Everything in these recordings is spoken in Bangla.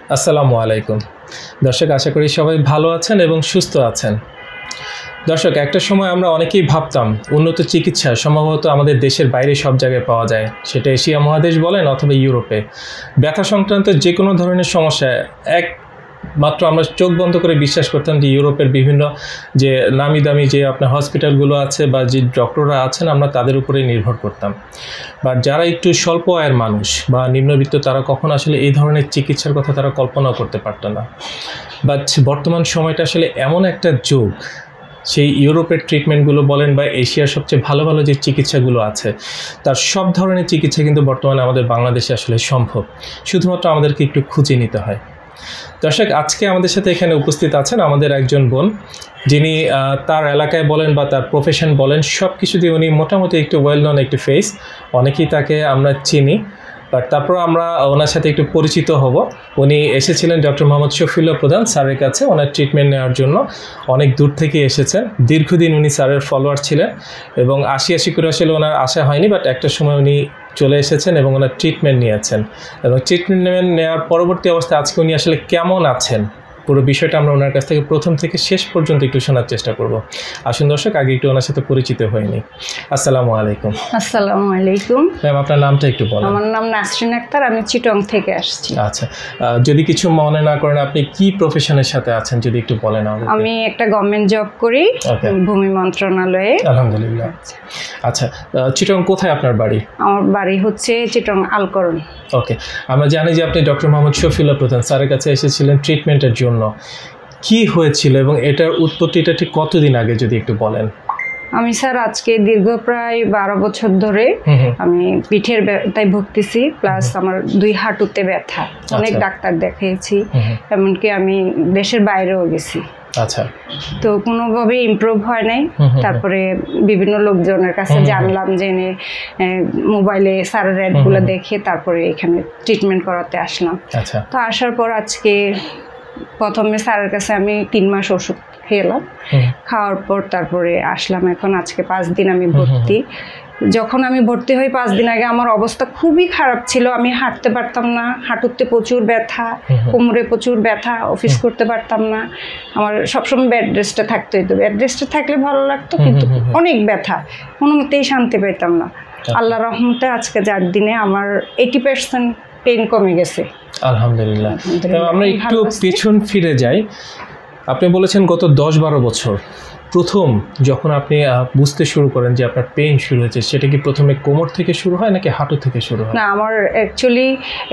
আসসালামু আলাইকুম দর্শক, আশা করি সবাই ভালো আছেন এবং সুস্থ আছেন। দর্শক, একটা সময় আমরা অনেকেই ভাবতাম উন্নত চিকিৎসা সম্ভবত আমাদের দেশের বাইরে সব জায়গায় পাওয়া যায়, সেটা এশিয়া মহাদেশ বলেন অথবা ইউরোপে। ব্যথা সংক্রান্ত যে কোনো ধরনের সমস্যা মাত্র আমরা চোখ বন্ধ করে বিশ্বাস করতাম যে ইউরোপের বিভিন্ন যে নামি দামি যে আপনার হসপিটালগুলো আছে বা যে ডক্টররা আছেন, আমরা তাদের উপরেই নির্ভর করতাম। বাট যারা একটু স্বল্প আয়ের মানুষ বা নিম্নবিত্ত, তারা কখন আসলে এই ধরনের চিকিৎসার কথা তারা কল্পনাও করতে পারতো না। বাট বর্তমান সময়টা আসলে এমন একটা যুগ, সেই ইউরোপের ট্রিটমেন্টগুলো বলেন বা এশিয়ার সবচেয়ে ভালো ভালো যে চিকিৎসাগুলো আছে, তার সব ধরনের চিকিৎসা কিন্তু বর্তমানে আমাদের বাংলাদেশে আসলে সম্ভব, শুধুমাত্র আমাদেরকে একটু খুঁজে নিতে হয়। দর্শক, আজকে আমাদের সাথে এখানে উপস্থিত আছেন আমাদের একজন বোন, যিনি তার এলাকায় বলেন বা তার প্রফেশন বলেন সব কিছু দিয়ে উনি মোটামুটি একটু ওয়েল নন একটি ফেস, অনেকেই তাকে আমরা চিনি। বাট তারপর আমরা ওনার সাথে একটু পরিচিত হব। উনি এসেছিলেন ডক্টর মোহাম্মদ শফিউল্লাহ প্রধান স্যারের কাছে ওনার ট্রিটমেন্ট নেওয়ার জন্য। অনেক দূর থেকে এসেছেন, দীর্ঘদিন উনি স্যারের ফলোয়ার ছিলেন এবং আশি করে আসলে ওনার আশা হয়নি, বাট একটা সময় উনি চলে এসেছেন এবং ওনার ট্রিটমেন্ট নিয়েছেন। এবং ট্রিটমেন্ট নেওয়ার পরবর্তী অবস্থায় আজকে উনি আসলে কেমন আছেন, পুরো বিষয়টা আমরা ওনার কাছ থেকে প্রথম থেকে শেষ পর্যন্ত একটু শোনার চেষ্টা করব। আসুন দর্শক, আগে একটু ওনার সাথে পরিচিত হয়নি। আসসালামু আলাইকুম। আসসালামু আলাইকুম ম্যাম, আপনার নামটা একটু বলেন। আমার নাম নাসরিন আক্তার, আমি চিটং থেকে আসছি। আচ্ছা, যদি কিছু মনে না করেন, আপনি কি প্রফেশনের সাথে আছেন যদি একটু বলেন আমাদের। আমি একটা গভর্নমেন্ট জব করি, ভূমি মন্ত্রণালয়ে। আলহামদুলিল্লাহ। আচ্ছা, চিটং কোথায় আপনার বাড়ি? আমার বাড়ি হচ্ছে চিটং আলকরণ। ওকে, আমরা জানি যে আপনি ডক্টর মোহাম্মদ শফিউল্লাহ প্রধান স্যারের কাছে এসেছিলেন ট্রিটমেন্টের জন্য। কি হয়েছিল এবং এটার উৎপত্তিটা ঠিক কতদিন আগে যদি একটু বলেন। আমি স্যার আজকে দীর্ঘ প্রায় 12 বছর ধরে আমি পিঠের ব্যথায় ভুগতেছি, প্লাস আমার 2 হাঁটুতে ব্যথা। অনেক ডাক্তার দেখিয়েছি, এমনকি আমি দেশের বাইরেও গেছি। আচ্ছা, তো কোনোভাবে ইমপ্রুভ হয় নাই। তারপরে বিভিন্ন লোকজনের কাছে জানলাম, জেনে মোবাইলে স্যারের অ্যাডগুলো দেখে তারপরে এখানে ট্রিটমেন্ট করাতে আসলাম। আচ্ছা, তো আসার পর আজকে প্রথমে স্যারের কাছে আমি 3 মাস ওষুধ খেলাম, খাওয়ার পর তারপরে আসলাম। এখন আজকে 5 দিন আমি ভর্তি। যখন আমি ভর্তি হই 5 দিন আগে আমার অবস্থা খুবই খারাপ ছিল। আমি হাঁটতে পারতাম না, হাঁটুতে প্রচুর ব্যথা, কোমরে প্রচুর ব্যথা, অফিস করতে পারতাম না। আমার সবসময় বেড রেস্টে থাকতে হতো। বেড রেস্টে থাকলে ভালো লাগতো, কিন্তু অনেক ব্যথা, কোনো মতেই শান্তি পেতাম না। আল্লাহ রহমতে আজকে 4 দিনে আমার 80% পেইন কমে গেছে। আলহামদুলিল্লাহ। আমরা একটু পেছন ফিরে যাই। আপনি বলেছেন গত 10-12 বছর প্রথম যখন আপনি বুঝতে শুরু করেন যে আপনার পেইন শুরু হয়েছে, সেটা কি প্রথমে কোমর থেকে শুরু হয় নাকি হাঁটু থেকে শুরু হয়? না, আমার অ্যাকচুয়ালি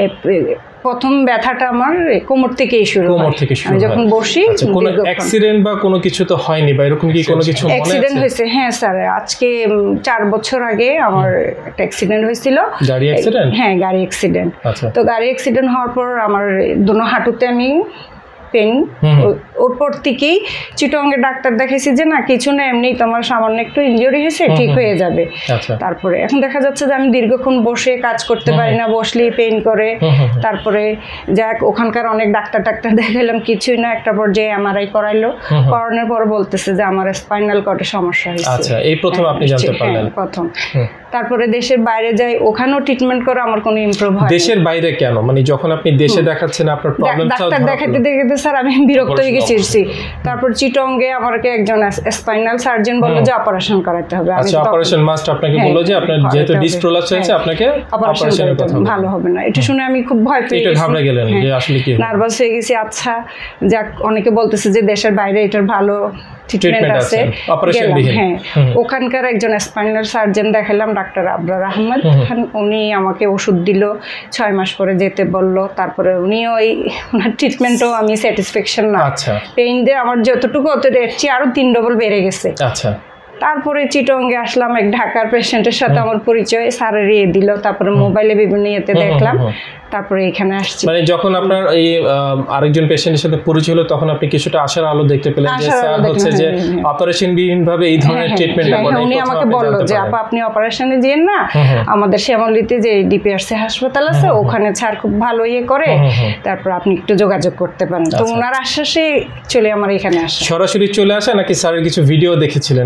প্রথম ব্যথাটা আমার কোমর থেকেই শুরু হয়। কোমর থেকে শুরু হয় যখন বসি। কোনো অ্যাক্সিডেন্ট বা কোনো কিছু তো হয়নি, বা এরকম কি কোনো কিছু মনে আছে? অ্যাক্সিডেন্ট হয়েছে, হ্যাঁ স্যার। আজকে 4 বছর আগে আমার একটা অ্যাক্সিডেন্ট হয়েছিল। গাড়ি অ্যাক্সিডেন্ট? হ্যাঁ, গাড়ি অ্যাক্সিডেন্ট। তো গাড়ি অ্যাক্সিডেন্ট হওয়ার পর আমার দুনো হাঁটুতে আমি পেন, ওর পর থেকেই চিটংয়ে ডাক্তার দেখাইছি যে না কিছু না, এমনি তোমার সামান্য একটু ইনজুরি হয়েছে, ঠিক হয়ে যাবে। তারপরে এখন দেখা যাচ্ছে যে আমি দীর্ঘক্ষণ বসে কাজ করতে পারি না, বসলেই পেইন করে। তারপরে যাক ওখানকার অনেক ডাক্তার দেখাইলাম, কিছুই না। একটা পর্যায়ে এমআরআই করাইলো, করানোর পর বলতেছে যে আমার স্পাইনাল কর্ডে সমস্যা হয়েছে। আচ্ছা, এই প্রথম আপনি জানতে পারলেন? প্রথম। তারপরে দেশের বাইরে যাই, ওখানেও ট্রিটমেন্ট করে আমার কোনো ইমপ্রুভ হয়। দেশের বাইরে কেন? মানে যখন আপনি দেশে দেখাচ্ছেন আপনার প্রবলেম ডাক্তার দেখাতে দেখাতে স্যার আমি বিরক্ত হয়ে গেছি। তারপর চিটংয়ে আমাকে একজন স্পাইনাল সার্জন বলল যে অপারেশন করাতে হবে। আচ্ছা, অপারেশন মাস্ট আপনাকে বলল যে আপনার যেহেতু ডিস্ক প্রলাপস হয়েছে আপনাকে অপারেশনের কথা বলল। ভালো হবে না, এটা শুনে আমি খুব ভয় পেয়ে গেছি, ঘাবড়ে গেলেন যে আসলে কি, নার্ভাস হয়ে গেছি। আচ্ছা যাক, অনেকে বলতেছে যে দেশের বাইরে এটার ভালো ট্রিটমেন্ট আছে, হ্যাঁ। ওখানকার একজন স্পাইনাল সার্জন দেখালাম, ডাক্তার আবরার আহমেদ। উনি আমাকে ওষুধ দিল, 6 মাস পরে যেতে বলল। তারপরে উনিও ওনার ট্রিটমেন্টও আমি স্যাটিসফ্যাকশন না। পেইন দিয়ে আমার যতটুকু অত এর চেয়ে আরো 3 ডবল বেড়ে গেছে। আচ্ছা, তারপরে চিটংয়ে আসলাম, এক ঢাকার পেশেন্টের সাথে আমার পরিচয়, স্যারের দিল। তারপরে মোবাইলে বিভিন্ন ইয়েতে দেখলাম, তারপরে এখানে আসছি। মানে যখন আপনার এই আরেকজন পেশেন্টের সাথে পরিচয় হলো, তখন আপনি কিছুটা আশার আলো দেখতে পেলেন যে স্যার হচ্ছে যে অপারেশনবিহীন ভাবে এই ধরনের ট্রিটমেন্টটা করে। উনি আমাকে বলল যে আপা আপনি অপারেশনে যেন না, আমাদের শ্যামলীতে যে ডিপিআরসি হাসপাতাল আছে ওখানে স্যার খুব ভালো ইয়ে করে, তারপর আপনি একটু যোগাযোগ করতে পারেন। তো ওনার আশ্বাসে চলে আমার এখানে আসা। সরাসরি চলে আসা নাকি স্যারের কিছু ভিডিও দেখেছিলেন আপনি? স্যারের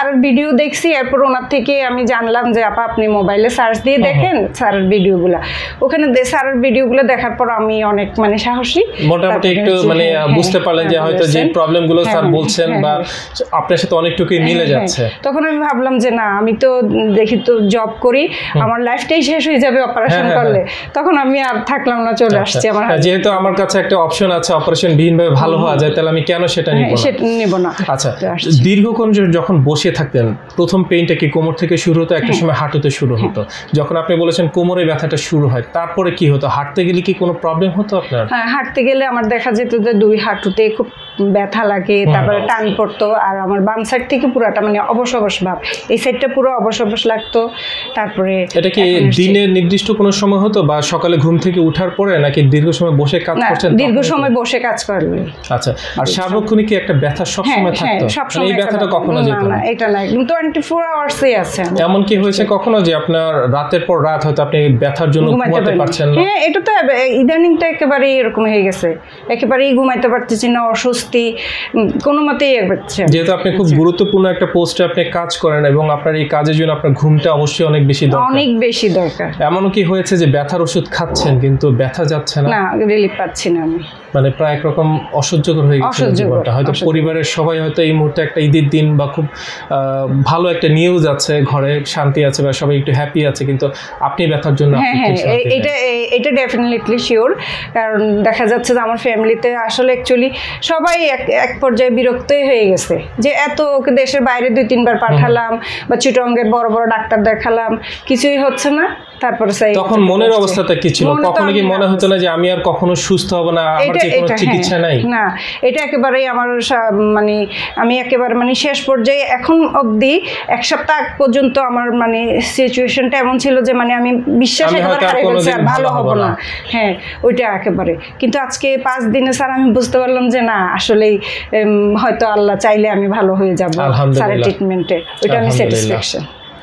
স্যারের ভিডিও দেখছি, এরপর ওনার থেকে আমি জানলাম যে আপা আপনি মোবাইলে সার্চ দিয়ে দেখেন স্যারের ভিডিওগুলো। ওখানে স্যারের ভিডিওগুলো দেখার পর আমি অনেক মানে সাহসী মোটামুটি একটু মানে বুঝতে পারলেন যে হয়তো যে প্রবলেমগুলো স্যার বলছেন বা আপনার সাথে অনেকটুকুই মিলে যাচ্ছে। তখন আমি ভাবলাম যে না, আমি তো দেখি তো জব করি, আমার লাইফটাই শেষ হয়ে যাবে অপারেশন করলে। তখন আমি আর থাকলাম না, চলে আসছি। আমার যেহেতু আমার কাছে একটা অপশন আছে অপারেশন বিহীনভাবে ভালো হওয়া যায়, তাহলে আমি কেন সেটা নিব না। আচ্ছা, দীর্ঘক্ষণ যখন বসে থাকতেন প্রথম পেইনটা কি কোমর থেকে শুরু হতো, একটা সময় হাঁটুতে শুরু হতো? যখন আপনি বলেছেন কোমরে ব্যথাটা শুরু হয়, তারপরে কি হতো? হাঁটতে গেলে কি কোনো প্রবলেম হতো আপনার? হ্যাঁ, হাঁটতে গেলে আমার দেখা যেত যে দুই হাঁটুতে খুব ব্যথা লাগে, তারপরে টান পড়তো, আর আমার বাম সাইড থেকে পুরোটা মানে অবশ অবশ ভাব, এই সাইডটা পুরো অবশ অবশ লাগতো। তারপরে এটা কি দিনের নির্দিষ্ট কোনো সময় হতো বা সকালে ঘুম থেকে উঠার পরে, নাকি দীর্ঘ সময় বসে কাজ করছেন? দীর্ঘ সময় বসে কাজ করলে। আচ্ছা, আর সার্বক্ষণিক কি একটা ব্যথা সব সময় থাকতো? এই ব্যথাটা কখনো যেত না? এটা না, একদম 24 আওয়ার্সই আছে। এমন কি হয়েছে কখনো যে আপনার রাতের পর রাত হয়তো আপনি ব্যথার জন্য ঘুমাতে পারছেন না? হ্যাঁ, এটা তো ইদানিংটা একেবারেই এরকম হয়ে গেছে, একেবারেই ঘুমাইতে পারতেছি না, অস্বস্তি কোনো মতেই হচ্ছে। যেহেতু আপনি খুব গুরুত্বপূর্ণ একটা পোস্টে আপনি কাজ করেন এবং আপনার এই কাজের জন্য আপনার ঘুমটা অবশ্যই অনেক বেশি দরকার। এমন কি হয়েছে যে ব্যথার ওষুধ খাচ্ছেন কিন্তু ব্যথা যাচ্ছে না? না, রিলিফ পাচ্ছি না আমি। মানে প্রায় একরকম অসহ্যকর হয়ে গেছে জীবনটা। হয়তো পরিবারের সবাই হয়তো এই মুহূর্তে একটা ঈদের দিন বা খুব ভালো একটা নিউজ আছে, ঘরে শান্তি আছে বা সবাই একটু হ্যাপি আছে, কিন্তু আপনি ব্যথার জন্য এটা ডেফিনেটলি শিওর। কারণ দেখা যাচ্ছে যে আমার ফ্যামিলিতে আসলে অ্যাকচুয়ালি সবাই এক পর্যায়ে বিরক্তই হয়ে গেছে যে এত দেশের বাইরে 2-3 বার পাঠালাম বা চিটংয়ের বড় বড় ডাক্তার দেখালাম, কিছুই হচ্ছে না। তারপরে তখন মনের অবস্থাটা কি ছিল? কখনো কি মনে হতো না যে আমি আর কখনো সুস্থ হব না, আমার কি কোনো চিকিৎসা নাই? না, এটা একেবারেই আমার মানে আমি একেবারে মানে শেষ পর্যায়ে এখন অবধি 1 সপ্তাহ পর্যন্ত আমার মানে সিচুয়েশনটা এমন ছিল যে মানে আমি বিশ্বাস একেবারে হারিয়ে ফেলছি, আর ভালো হব না। হ্যাঁ, ওইটা একেবারে। কিন্তু আজকে 5 দিনে স্যার আমি বুঝতে পারলাম যে না, আসলেই হয়তো আল্লাহ চাইলে আমি ভালো হয়ে যাব স্যারের ট্রিটমেন্টে। ওইটা আমি স্যাটিসফ্যাকশন।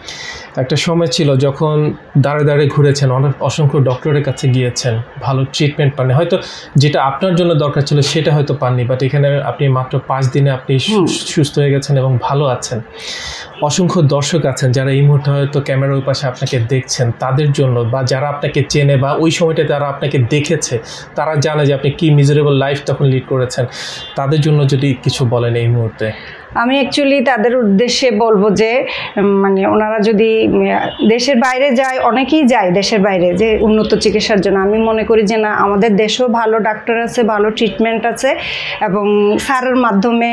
একটা সময় ছিল যখন দাঁড়ে দাঁড়ে ঘুরেছেন, অসংখ্য ডক্টরের কাছে গিয়েছেন, ভালো ট্রিটমেন্ট পাননি, হয়তো যেটা আপনার জন্য দরকার ছিল সেটা হয়তো পাননি, বাট এখানে আপনি মাত্র 5 দিনে আপনি সুস্থ হয়ে গেছেন এবং ভালো আছেন। অসংখ্য দর্শক আছেন যারা এই মুহূর্তে হয়তো ক্যামেরার পাশে আপনাকে দেখছেন, তাদের জন্য বা যারা আপনাকে চেনে বা ওই সময়টা যারা আপনাকে দেখেছে, তারা জানে যে আপনি কি মিজারেবল লাইফ তখন লিড করেছেন, তাদের জন্য যদি কিছু বলেন এই মুহূর্তে। আমি অ্যাকচুয়ালি তাদের উদ্দেশ্যে বলবো যে মানে ওনারা যদি দেশের বাইরে যায়, অনেকেই যায় দেশের বাইরে যে উন্নত চিকিৎসার জন্য। আমি মনে করি যে না, আমাদের দেশেও ভালো ডাক্তার আছে, ভালো ট্রিটমেন্ট আছে, এবং স্যারের মাধ্যমে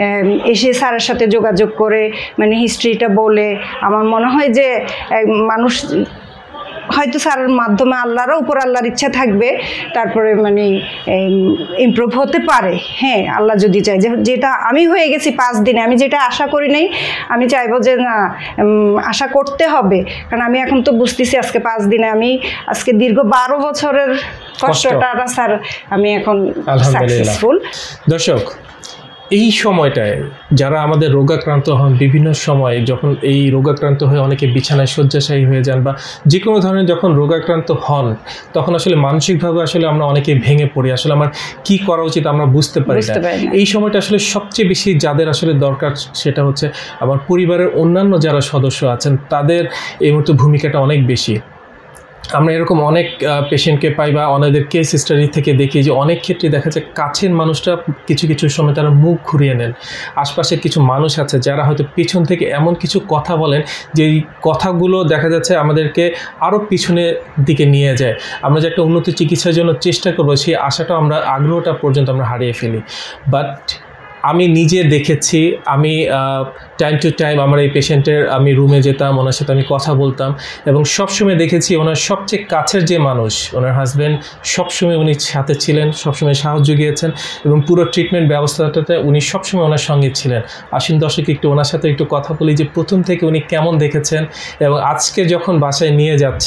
এসে স্যারের সাথে যোগাযোগ করে মানে হিস্ট্রিটা বলে আমার মনে হয় যে মানুষ হয়তো স্যারের মাধ্যমে আল্লাহরও উপর আল্লাহর ইচ্ছা থাকবে, তারপরে মানে ইমপ্রুভ হতে পারে। হ্যাঁ, আল্লাহ যদি চায়। যেটা আমি হয়ে গেছি 5 দিনে, আমি যেটা আশা করি নাই, আমি চাইবো যে না, আশা করতে হবে। কারণ আমি এখন তো বুঝতেছি আজকে 5 দিনে আমি আজকে দীর্ঘ 12 বছরের কষ্টটা স্যার আমি এখন সাকসেসফুল। দর্শক, এই সময়টায় যারা আমাদের রোগাক্রান্ত হন, বিভিন্ন সময় যখন এই রোগাক্রান্ত হয়ে অনেকে বিছানায় শয্যাশায়ী হয়ে যান বা যে কোনো ধরনের যখন রোগাক্রান্ত হন, তখন আসলে মানসিকভাবে আসলে আমরা অনেকে ভেঙে পড়ি, আসলে আমার কি করা উচিত আমরা বুঝতে পারি না। এই সময়টা আসলে সবচেয়ে বেশি যাদের আসলে দরকার সেটা হচ্ছে আমার পরিবারের অন্যান্য যারা সদস্য আছেন, তাদের এই মুহূর্তে ভূমিকাটা অনেক বেশি। আমরা এরকম অনেক পেশেন্টকে পাই বা অনেকের কেস স্টাডি থেকে দেখি যে অনেক ক্ষেত্রে দেখা যায় কাছের মানুষরা কিছু কিছু সময় তারা মুখ ঘুরিয়ে নেন। আশপাশের কিছু মানুষ আছে যারা হয়তো পিছন থেকে এমন কিছু কথা বলেন যে এই কথাগুলো দেখা যাচ্ছে আমাদেরকে আরও পিছনের দিকে নিয়ে যায়। আমরা যে একটা উন্নত চিকিৎসার জন্য চেষ্টা করবো, সেই আশাটা আমরা আগ্রহটা পর্যন্ত আমরা হারিয়ে ফেলি। বাট আমি নিজে দেখেছি, আমি টাইম টু টাইম আমার এই পেশেন্টের আমি রুমে যেতাম, ওনার সাথে আমি কথা বলতাম, এবং সবসময় দেখেছি ওনার সবচেয়ে কাছের যে মানুষ, ওনার হাজব্যান্ড, সবসময় উনি সাথে ছিলেন, সবসময় সাহায্য গিয়েছেন, এবং পুরো ট্রিটমেন্ট ব্যবস্থাটাতে উনি সবসময় ওনার সঙ্গে ছিলেন। আসুন দর্শক, একটু ওনার সাথে একটু কথা বলি যে প্রথম থেকে উনি কেমন দেখেছেন এবং আজকে যখন বাসায় নিয়ে যাচ্ছেন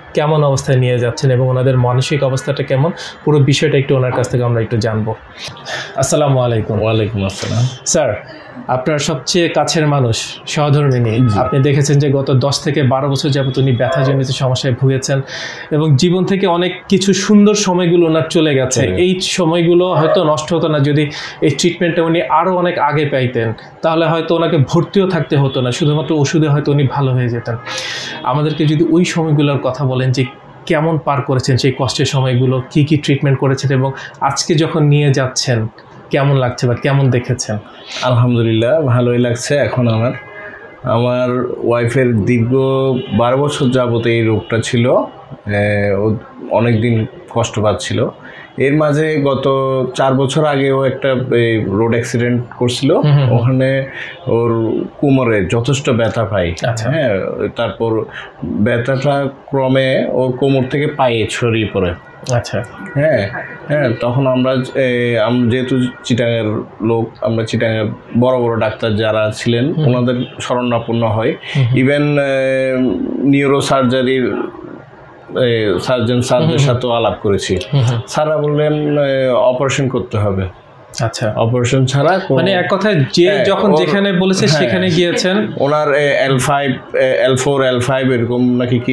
কেমন অবস্থায় নিয়ে যাচ্ছেন এবং ওনাদের মানসিক অবস্থাটা কেমন, পুরো বিষয়টা একটু ওনার কাছ থেকে আমরা একটু জানবো। আসসালামু আলাইকুম। ওয়ালাইকুম আসসালাম। স্যার, আপনার সবচেয়ে কাছের মানুষ, সহধর্মিণী, আপনি দেখেছেন যে গত 10 থেকে 12 বছর যাবত উনি ব্যথাজনিত সমস্যায় ভুগেছেন এবং জীবন থেকে অনেক কিছু সুন্দর সময়গুলো ওনার চলে গেছে। এই সময়গুলো হয়তো নষ্ট হতো না যদি এই ট্রিটমেন্টটা উনি আরও অনেক আগে পাইতেন, তাহলে হয়তো ওনাকে ভর্তিও থাকতে হতো না, শুধুমাত্র ওষুধে হয়তো উনি ভালো হয়ে যেতেন। আমাদেরকে যদি ওই সময়গুলোর কথা বলেন যে কেমন পার করেছেন সেই কষ্টের সময়গুলো, কি কি ট্রিটমেন্ট করেছেন এবং আজকে যখন নিয়ে যাচ্ছেন কেমন লাগছে বা কেমন দেখেছেন? আলহামদুলিল্লাহ ভালোই লাগছে। এখন আমার ওয়াইফের দীর্ঘ 12 বছর যাবত এই রোগটা ছিল, ও অনেক দিন কষ্ট পাচ্ছিল। এর মাঝে গত 4 বছর আগে ও একটা রোড অ্যাক্সিডেন্ট করছিল, ওখানে ওর কোমরে যথেষ্ট ব্যথা পাই। হ্যাঁ, তারপর ব্যথাটা ক্রমে ওর কোমর থেকে পায়ে ছড়িয়ে পড়ে। আচ্ছা, হ্যাঁ হ্যাঁ, তখন আমরা যেহেতু চিটাঙের লোক, আমরা চিটাঙের বড় বড় ডাক্তার যারা ছিলেন ওনাদের শরণাপন্ন হয়। ইভেন নিউরো সার্জারির সার্জন স্যারদের সাথেও আলাপ করেছি। স্যাররা বললেন অপারেশন করতে হবে। আচ্ছা, অপারেশন ছাড়া মানে এক কথায় যে যখন যেখানে বলেছে সেখানে গিয়েছেন। ওনার L5 L4 L5 এরকম নাকি কি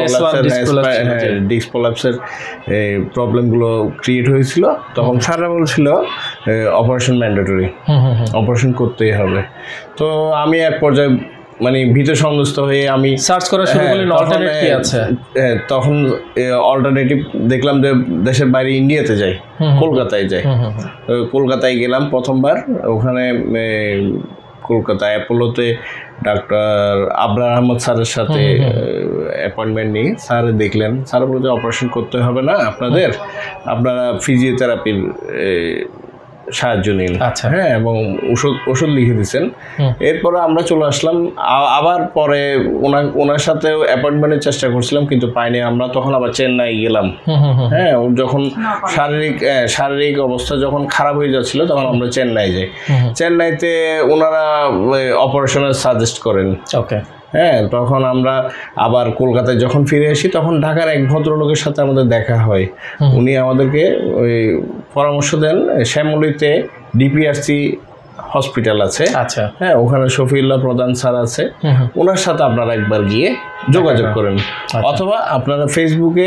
ডিস্ক প্রলাপসের প্রবলেমগুলো ক্রিয়েট হয়েছিল। তখন স্যাররা বলছিল অপারেশন ম্যান্ডেটরি, অপারেশন করতেই হবে। তো আমি এক পর্যায়ে মানে ভীত সন্তুষ্ট হয়ে আমি সার্চ করা শুরু করলেন অল্টারনেটিভ কি আছে। তখন অল্টারনেটিভ দেখলাম যে দেশের বাইরে ইন্ডিয়াতে যাই, কলকাতায় যাই। কলকাতায় গেলাম প্রথমবার। ওখানে কলকাতায় অ্যাপোলোতে ডাক্তার আবরার আহমদ স্যারের সাথে অ্যাপয়েন্টমেন্ট নিই। স্যার দেখলেন, স্যার বলছে অপারেশন করতে হবে না আপনাদের, আপনারা ফিজিওথেরাপির সাহায্য নিন। আচ্ছা, হ্যাঁ, এবং ওষুধ লিখে দিচ্ছেন। এরপরে আমরা চলে আসলাম। আবার পরে ওনার সাথেও অ্যাপয়েন্টমেন্টের চেষ্টা করছিলাম, কিন্তু পাইনি। আমরা তখন আবার চেন্নাই গেলাম। হ্যাঁ, যখন শারীরিক অবস্থা যখন খারাপ হয়ে যাচ্ছিল তখন আমরা চেন্নাই যাই। চেন্নাইতে ওনারা অপারেশনের সাজেস্ট করেন। ওকে। হ্যাঁ, তখন আমরা আবার কলকাতায় যখন ফিরে আসি তখন ঢাকার এক ভদ্রলোকের সাথে আমাদের দেখা হয়। উনি আমাদেরকে ওই পরামর্শ দেন, শ্যামলীতে ডিপিআরসি হসপিটাল আছে। আচ্ছা, হ্যাঁ, ওখানে শফিউল্লাহ প্রধান স্যার আছে, ওনার সাথে আপনারা একবার গিয়ে যোগাযোগ করেন, অথবা আপনারা ফেসবুকে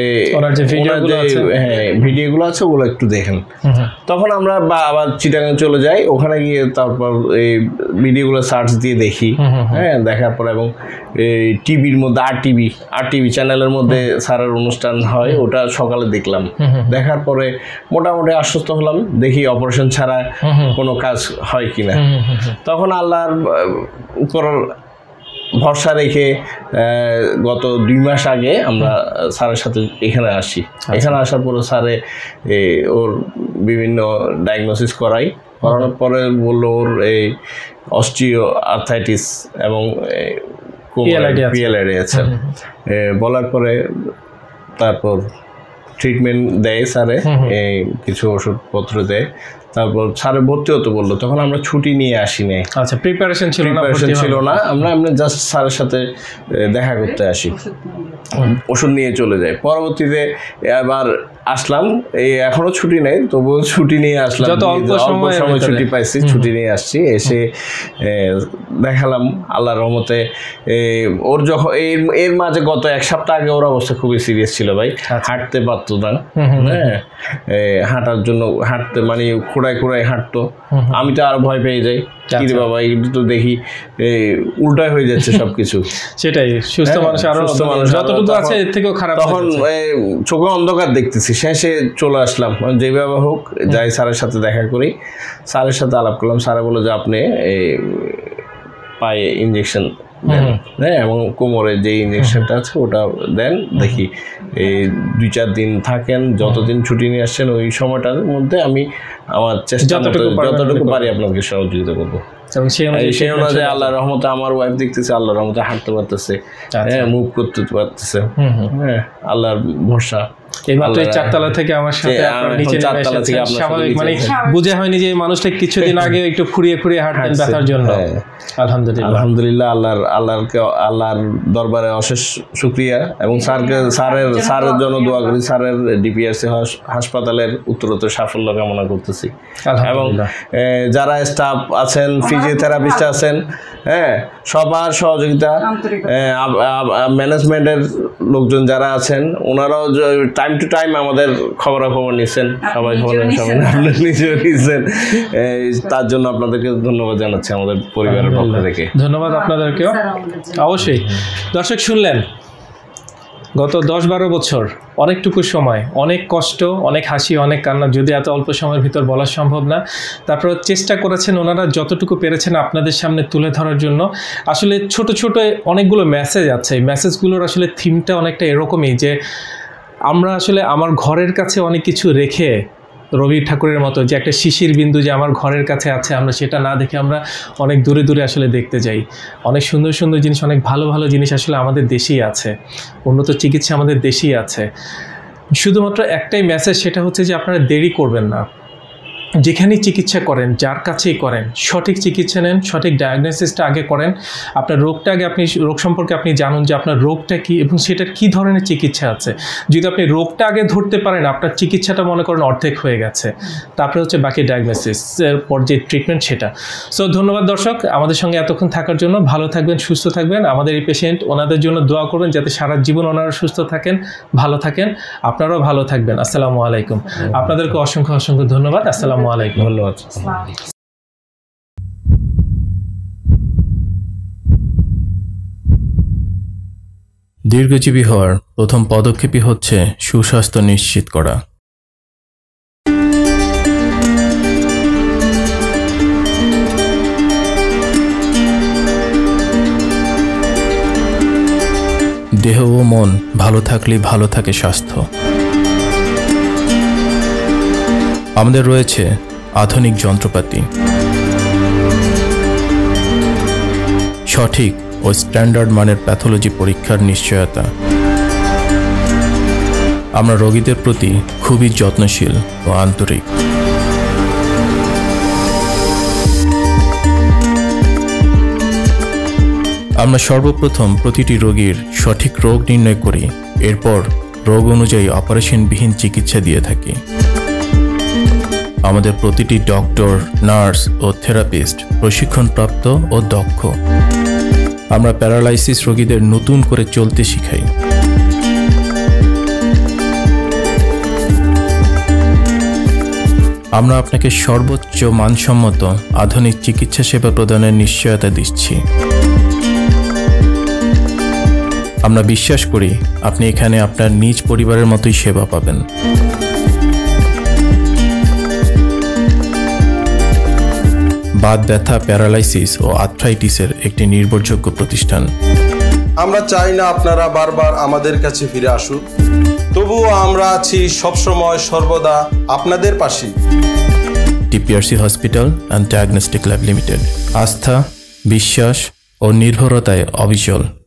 ভিডিওগুলো আছে ওগুলো একটু দেখেন। তখন আমরা আবার চিটাগাং চলে যাই, ওখানে গিয়ে তারপর এই ভিডিওগুলো সার্চ দিয়ে দেখি। হ্যাঁ, দেখার পর এবং এই টিভির মধ্যে আর টিভি চ্যানেলের মধ্যে স্যারের অনুষ্ঠান হয়, ওটা সকালে দেখলাম। দেখার পরে মোটামুটি আশ্বস্ত হলাম, দেখি অপারেশন ছাড়া কোনো কাজ হয় কিনা। তখন আল্লাহর উপর ভরসা রেখে গত 2 মাস আগে আমরা স্যারের সাথে এখানে আসি। এখানে আসার পরে স্যারে ওর বিভিন্ন ডায়াগনোসিস করানোর পরে বললো ওর এই অস্টিও আর্থাইটিস এবং পিএলআইডি আছে। বলার পরে তারপর ট্রিটমেন্ট দেয় স্যারে, কিছু ওষুধপত্র দেয়। তারপর স্যারে ভর্তি হতে বললো, তখন আমরা ছুটি নিয়ে আসি নাই। আচ্ছা, প্রিপারেশন ছিল না, আমরা জাস্ট স্যারের সাথে দেখা করতে আসি, ওষুধ নিয়ে চলে যাই। পরবর্তীতে আবার আসলাম, এই এখনো ছুটি নেই, তবুও ছুটি নিয়ে আসলাম, অল্প সময় ছুটি পাইছি, ছুটি নিয়ে আসছি। এসে দেখালাম আল্লাহর রহমতে ওর যখন এর মাঝে গত 1 সপ্তাহ আগে ওর অবস্থা খুবই সিরিয়াস ছিল ভাই, হাঁটতে পারতো না। হ্যাঁ, হাঁটার জন্য মানে খোঁড়ায় হাঁটতো। আমি তো আরো ভয় পেয়ে যাই, কি রে বাবা, এগুলো তো দেখি উল্টাই হয়ে যাচ্ছে সবকিছু। সেটাই, সুস্থ মানুষ আরো যতটুকু আছে এর থেকেও খারাপ। তখন চোখে অন্ধকার দেখতেছি। শেষে চলে আসলাম, যেভাবে হোক যাই স্যারের সাথে দেখা করি। স্যারের সাথে আলাপ করলাম। স্যারে বললো যে আপনি পায়ে ইঞ্জেকশন দেন, হ্যাঁ, এবং কোমরে যে ইঞ্জেকশনটা আছে ওটা দেন, দেখি এই 2-4 দিন থাকেন, যতদিন ছুটি নিয়ে আসছেন ওই সময়টার মধ্যে আমি আমার চেষ্টা যতটুকু পারি আপনাকে সহযোগিতা করবো। সেই অনুযায়ী আল্লাহর রহমতে আমার ওয়াইফ দেখতেছে, আল্লাহর রহমতে হাঁটতে পারতেছে, হ্যাঁ, মুভ করতে পারতেছে। হ্যাঁ, আল্লাহর ভরসা। এইমাত্র এই 4 তলা থেকে আমার সাথে আপনার নিচে নেমে এসেছেন। স্বাভাবিক মানে বুঝে হয়নি যে এই মানুষটা কিছুদিন আগে একটু খুঁড়িয়ে হাঁটতেন ব্যথার জন্য। আলহামদুলিল্লাহ আল্লাহর দরবারে অশেষ শুকরিয়া এবং স্যারের জন্য দোয়া করি। স্যারের ডিপিআরসি হাসপাতালের উত্তরোত্তর সাফল্য কামনা করতেছি এবং যারা স্টাফ আছেন, ফিজিওথেরাপিস্ট আছেন, হ্যাঁ, সবার সহযোগিতা, ম্যানেজমেন্টের লোকজন যারা আছেন ওনারাও টাইম টু টাইম আমাদের খবরাখবর নিচ্ছেন, সবাই নিজেও নিচ্ছেন। তার জন্য আপনাদেরকে ধন্যবাদ জানাচ্ছি আমাদের পরিবারের পক্ষ থেকে। ধন্যবাদ আপনাদেরকেও। অবশ্যই দর্শক শুনলেন, গত 10-12 বছর অনেকটুকু সময়, অনেক কষ্ট, অনেক হাসি, অনেক কান্না, যদি এত অল্প সময়ের ভিতর বলা সম্ভব না, তারপর চেষ্টা করেছেন ওনারা যতটুকু পেরেছেন আপনাদের সামনে তুলে ধরার জন্য। আসলে ছোট ছোট অনেকগুলো মেসেজ আছে, এই মেসেজগুলোর আসলে থিমটা অনেকটা এরকমই যে আমরা আসলে আমার ঘরের কাছে অনেক কিছু রেখে, রবি ঠাকুরের মতো যে একটা শিশির বিন্দু যে আমার ঘরের কাছে আছে, আমরা সেটা না দেখে আমরা অনেক দূরে দূরে আসলে দেখতে যাই। অনেক সুন্দর সুন্দর জিনিস, অনেক ভালো ভালো জিনিস আসলে আমাদের দেশেই আছে, উন্নত চিকিৎসা আমাদের দেশেই আছে। শুধুমাত্র একটাই মেসেজ, সেটা হচ্ছে যে আপনারা দেরি করবেন না। যেখানেই চিকিৎসা করেন, যার কাছেই করেন, সঠিক চিকিৎসা নেন, সঠিক ডায়াগনোসিসটা আগে করেন। আপনার রোগটা আগে, আপনি রোগ সম্পর্কে আপনি জানুন যে আপনার রোগটা কী এবং সেটার কী ধরনের চিকিৎসা আছে। যদি আপনি রোগটা আগে ধরতে পারেন, আপনার চিকিৎসাটা মনে করেন অর্ধেক হয়ে গেছে, তারপরে হচ্ছে বাকি ডায়াগনোসিসের পর যে ট্রিটমেন্ট সেটা। সো ধন্যবাদ দর্শক আমাদের সঙ্গে এতক্ষণ থাকার জন্য। ভালো থাকবেন, সুস্থ থাকবেন। আমাদের এই পেশেন্ট, ওনাদের জন্য দোয়া করবেন যাতে সারা জীবন ওনারা সুস্থ থাকেন, ভালো থাকেন। আপনারাও ভালো থাকবেন। আসসালামু আলাইকুম। আপনাদেরকে অসংখ্য অসংখ্য ধন্যবাদ। আসসালামু আলাইকুম। ধন্যবাদ। দীর্ঘজীবী হওয়ার প্রথম পদক্ষেপই হচ্ছে সুস্বাস্থ্য নিশ্চিত করা। দেহ ও মন ভালো থাকলেই ভালো থাকে স্বাস্থ্য। আমাদের রয়েছে আধুনিক যন্ত্রপাতি, সঠিক ও স্ট্যান্ডার্ড মানের প্যাথোলজি পরীক্ষার নিশ্চয়তা। আমরা রোগীদের প্রতি খুবই যত্নশীল ও আন্তরিক। আমরা সর্বপ্রথম প্রতিটি রোগীর সঠিক রোগ নির্ণয় করি, এরপর রোগ অনুযায়ী অপারেশনবিহীন চিকিৎসা দিয়ে থাকি। আমাদের প্রতিটি ডক্টর, নার্স ও থেরাপিস্ট প্রশিক্ষণপ্রাপ্ত ও দক্ষ। আমরা প্যারালাইসিস রোগীদের নতুন করে চলতে শিখাই। আমরা আপনাকে সর্বোচ্চ মানসম্মত আধুনিক চিকিৎসা সেবা প্রদানের নিশ্চয়তা দিচ্ছি। আমরা বিশ্বাস করি আপনি এখানে আপনার নিজ পরিবারের মতোই সেবা পাবেন। বাত ব্যথা, প্যারালাইসিস ও আর্থ্রাইটিসের একটি নির্ভরযোগ্য প্রতিষ্ঠান। আমরা চাই না আপনারা বারবার আমাদের কাছে ফিরে আসুন, তবুও আমরা আছি সবসময় সর্বদা আপনাদের পাশে। DPRC hospital and diagnostic lab limited, আস্থা, বিশ্বাস ও নির্ভরতায় অবিচল।